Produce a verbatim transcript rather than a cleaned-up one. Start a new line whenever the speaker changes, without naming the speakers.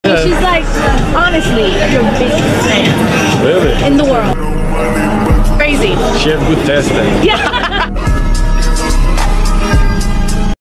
She's like, honestly, your biggest fan.
Really?
In the world. Crazy.
She has good taste then.
Yeah.